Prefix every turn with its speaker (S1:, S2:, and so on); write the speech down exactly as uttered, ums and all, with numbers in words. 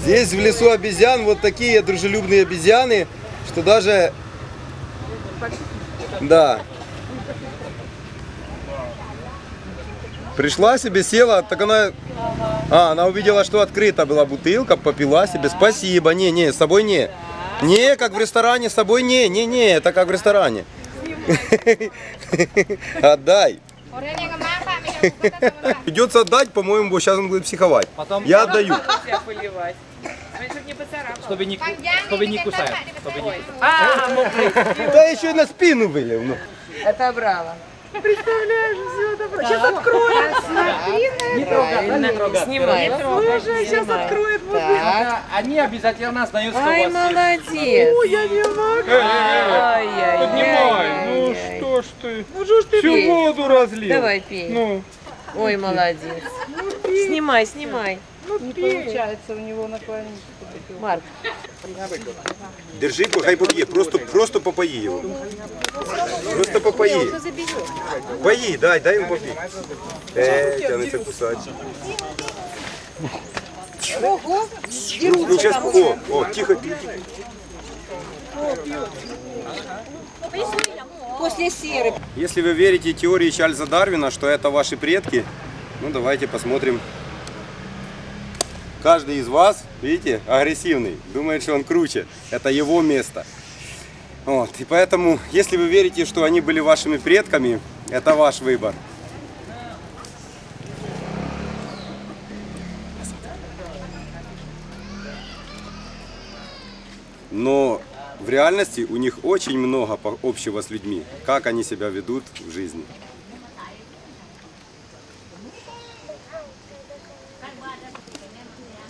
S1: Здесь в лесу обезьян вот такие дружелюбные обезьяны, что даже... Да. Пришла себе, села, так она... А, она увидела, что открыта была бутылка, попила себе. Спасибо. Не, не, с собой не. Не, как в ресторане, с собой не, не, не, это как в ресторане. Отдай. Придется отдать, по-моему, сейчас он будет психовать.
S2: Потом...
S1: Я отдаю.
S2: Чтобы не, чтобы не кусать. Чтобы не кусать. А, мокрый.
S1: Да еще и на спину вылил. Ну.
S3: Это брала.
S4: Представляешь, все это. Сейчас откроет.
S2: Не трогай, не трогай.
S3: Снимай.
S4: Слушай, сейчас откроет.
S3: Так.
S2: Они обязательно знают, что
S3: Ай,
S2: у вас есть.
S3: молодец.
S4: Ой, я не могу.
S3: Ай-яй-яй.
S5: Поднимай, ну
S3: Ай-яй-яй.
S5: что ж ты,
S4: Ну что ж ты
S5: всю
S3: пей.
S5: воду разлил.
S3: Давай, пей.
S5: Ну,
S3: Ой, молодец. Снимай, снимай.
S4: не получается у него наклонить.
S3: Марк.
S1: Держи, хай попьет, просто, просто попои его. Просто попои. Пои, дай, дай ему попить. Эй, тянется кусать.
S3: Ого.
S1: Ну, сейчас, о, о, тихо, тихо.
S3: После серы.
S1: Если вы верите теории Чарльза Дарвина, что это ваши предки, ну давайте посмотрим. Каждый из вас, видите, агрессивный, думает, что он круче. Это его место. Вот. И поэтому, если вы верите, что они были вашими предками, это ваш выбор. Но в реальности у них очень много общего с людьми, как они себя ведут в жизни.